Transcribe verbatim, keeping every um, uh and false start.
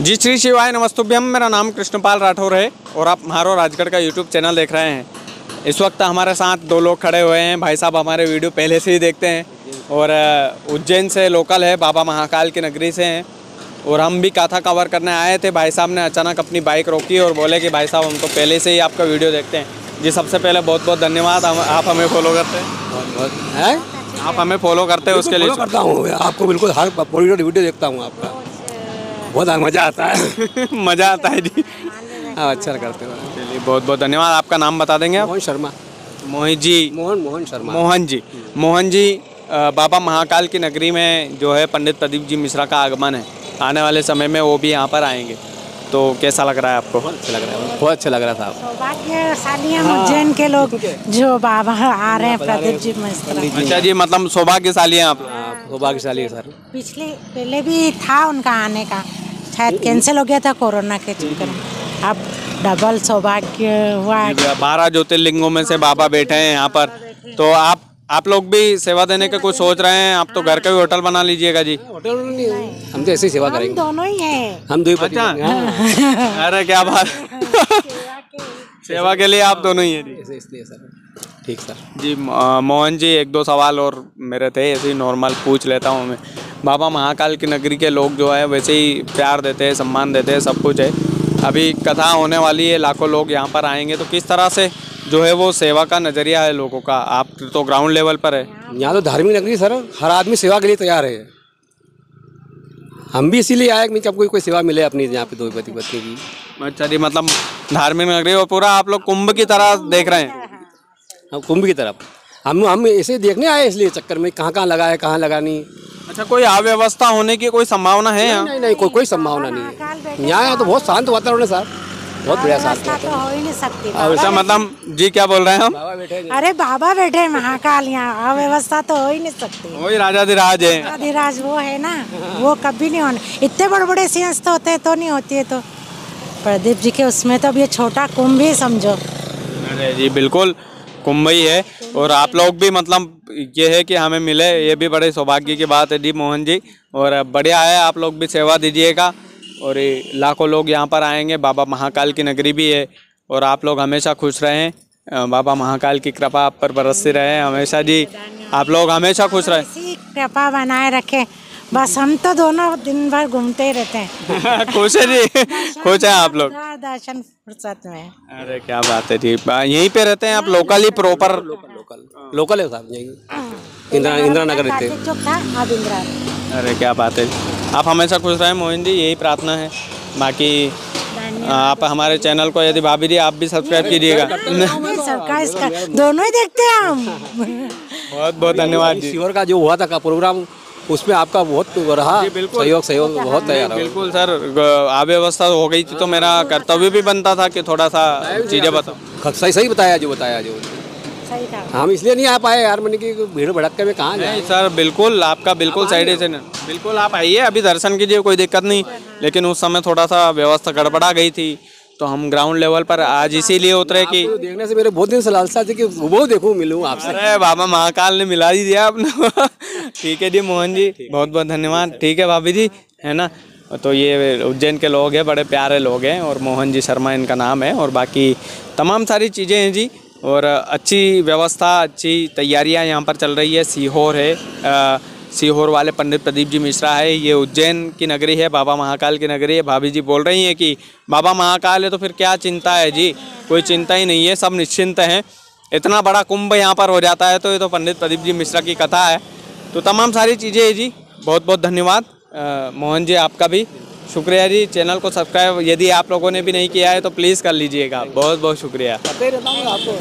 जी श्री शिवाय नमस्तुभ्यम। मेरा नाम कृष्णपाल राठौर है और आप म्हारो राजगढ़ का यूट्यूब चैनल देख रहे हैं। इस वक्त हमारे साथ दो लोग खड़े हुए हैं। भाई साहब हमारे वीडियो पहले से ही देखते हैं और उज्जैन से लोकल है, बाबा महाकाल की नगरी से हैं और हम भी कथा कवर करने आए थे। भाई साहब ने अचानक अपनी बाइक रोकी और बोले कि भाई साहब हम तो पहले से ही आपका वीडियो देखते हैं। जी सबसे पहले बहुत बहुत धन्यवाद, हम आप हमें फॉलो करते हैं। बहुत बहुत है आप हमें फॉलो करते हैं, उसके लिए करता हूँ। आपको बिल्कुल हर वीडियो देखता हूँ आपका, बहुत मज़ा आता है। मज़ा आता है जी। हाँ अच्छा करते हो। चलिए बहुत बहुत धन्यवाद। आपका नाम बता देंगे आप? मोहन शर्मा। मोहित जी। मोहन मोहन शर्मा। मोहन जी। मोहन जी बाबा महाकाल की नगरी में जो है पंडित प्रदीप जी मिश्रा का आगमन है। आने वाले समय में वो भी यहाँ पर आएंगे, तो कैसा लग रहा है आपको? बहुत अच्छा लग रहा है, बहुत अच्छा लग रहा था। सौभाग्यशाली हम उज्जैन के लोग जो बाबा आ रहे हैं प्रदीप जी मिश्रा। अच्छा जी, मतलब सौभाग्यशाली हैं आप? सौभाग्यशाली है सर। पिछले पहले भी था उनका आने का, शायद कैंसिल हो गया था कोरोना के चक्कर में, अब डबल सौभाग्य हुआ है। बारह ज्योतिर्लिंगों में से बाबा बैठे हैं यहाँ पर, तो आप आप लोग भी सेवा देने का कुछ सोच रहे हैं? आप तो घर का भी होटल बना लीजिएगा जी। होटल नहीं, हम तो ऐसे ही सेवा करेंगे। हम दोनों ही हैं। हम दो ही पति। अच्छा। अरे क्या बात। सेवा के लिए आप दोनों ही हैं जी। इसलिए सर। ठीक सर जी। मोहन जी एक दो सवाल और मेरे थे, ऐसे ही नॉर्मल पूछ लेता हूँ मैं। बाबा महाकाल की नगरी के लोग जो है वैसे ही प्यार देते हैं, सम्मान देते हैं, सब कुछ है। अभी कथा होने वाली है, लाखों लोग यहाँ पर आएंगे, तो किस तरह से जो है वो सेवा का नज़रिया है लोगों का? आप तो ग्राउंड लेवल पर है। यहाँ तो धार्मिक नगरी सर, हर आदमी सेवा के लिए तैयार है। हम भी इसीलिए आए कि कोई कोई सेवा मिले अपनी यहाँ पे दो पति पत्नी की। अच्छा जी, मतलब धार्मिक नगरी और पूरा आप लोग कुंभ की तरह देख रहे हैं? हम कुंभ की तरफ हम हम ऐसे देखने आए, इसलिए चक्कर में कहाँ कहाँ लगा है कहाँ लगा नहीं। अच्छा, कोई अव्यवस्था होने की कोई संभावना है यहाँ? नहीं नहीं कोई कोई संभावना नहीं है। यहाँ तो बहुत शांत वातावरण है सर, बहुत बढ़िया शांत तो हो ही नहीं सकती। अच्छा, मतलब जी क्या बोल रहे हैं हम? बाबा बैठे। अरे बाबा बैठे महाकाल, यहाँ अव्यवस्था तो हो ही नहीं सकती। वही राजाधिराज है। राजाधिराज वो है ना, वो कभी नहीं होने। इतने बड़े बड़े सिंहस्थ होते हैं तो नहीं होती है, तो प्रदीप जी के उसमें तो अब ये छोटा कुंभ ही समझो। अरे जी बिल्कुल कुंभ ही है। और आप लोग भी मतलब ये है कि हमें मिले, ये भी बड़े सौभाग्य की बात है जी मोहन जी। और बढ़िया है, आप लोग भी सेवा दीजिएगा और ये लाखों लोग यहाँ पर आएंगे। बाबा महाकाल की नगरी भी है और आप लोग हमेशा खुश रहें। बाबा महाकाल की कृपा आप पर बरसती रहे हमेशा जी। आप लोग हमेशा खुश रहें, इसी कृपा बनाए रखें। बस हम तो दोनों दिन भर घूमते ही रहते हैं। खुश है जी। खुश हैं आप लोग? दर्शन फुर्सत में। अरे क्या बात है जी। यहीं पे रहते हैं आप? लोकल ही प्रॉपर? लोकल लोकल है साहब, यही इंदिरा इंदिरा नगर रहते हैं। चुप था, अब इंदिरा। अरे क्या बात है, आप हमेशा खुश रहें मोहन जी, यही प्रार्थना है। बाकी आप हमारे चैनल को, यदि भाभी जी आप भी सब्सक्राइब कीजिएगा। सरकार इसका दोनों ही देखते हैं हम। बहुत बहुत धन्यवाद जी। शिवर का जो हुआ था का प्रोग्राम, उसमें आपका बहुत रहा सहयोग सहयोग बहुत तैयार। बिल्कुल सर, अव्यवस्था हो गई थी तो मेरा कर्तव्य भी बनता था कि थोड़ा सा चीज़ें बताओ। सही सही बताया जो बताया जो सही था। हम इसलिए नहीं आ पाए यार, मैंने कि भीड़ भड़क्के में कहाँ जाए। नहीं सर, बिल्कुल आपका बिल्कुल साइड से ना, बिल्कुल आप आइए, अभी दर्शन कीजिए, कोई दिक्कत नहीं। लेकिन उस समय थोड़ा सा व्यवस्था गड़बड़ा गई थी तो हम ग्राउंड लेवल पर आज इसीलिए उतरे कि देखने से मेरे बहुत दिन से लालसा थी कि वो देखूं मिलूं आपसे। अरे बाबा महाकाल ने मिला ही दिया आपने। ठीक है जी मोहन जी, बहुत बहुत धन्यवाद। ठीक है भाभी जी, है ना। तो ये उज्जैन के लोग हैं, बड़े प्यारे लोग हैं और मोहन जी शर्मा इनका नाम है। और बाकी तमाम सारी चीज़ें हैं जी, और अच्छी व्यवस्था, अच्छी तैयारियां यहाँ पर चल रही है। सीहोर है, आ, सीहोर वाले पंडित प्रदीप जी मिश्रा है। ये उज्जैन की नगरी है, बाबा महाकाल की नगरी है। भाभी जी बोल रही हैं कि बाबा महाकाल है तो फिर क्या चिंता है जी, कोई चिंता ही नहीं है, सब निश्चिंत हैं। इतना बड़ा कुंभ यहाँ पर हो जाता है तो ये तो पंडित प्रदीप जी मिश्रा की कथा है। तो तमाम सारी चीज़ें हैं जी। बहुत बहुत धन्यवाद मोहन जी, आपका भी शुक्रिया जी। चैनल को सब्सक्राइब यदि आप लोगों ने भी नहीं किया है तो प्लीज़ कर लीजिएगा। बहुत बहुत शुक्रिया।